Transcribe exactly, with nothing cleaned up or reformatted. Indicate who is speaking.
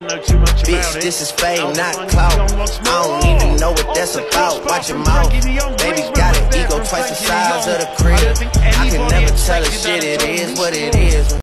Speaker 1: Bitch, this is fame, not clout. I don't even know what that's about. Watch your mouth. Baby got an ego twice the size of the crib. I can never tell a shit, it is what it is.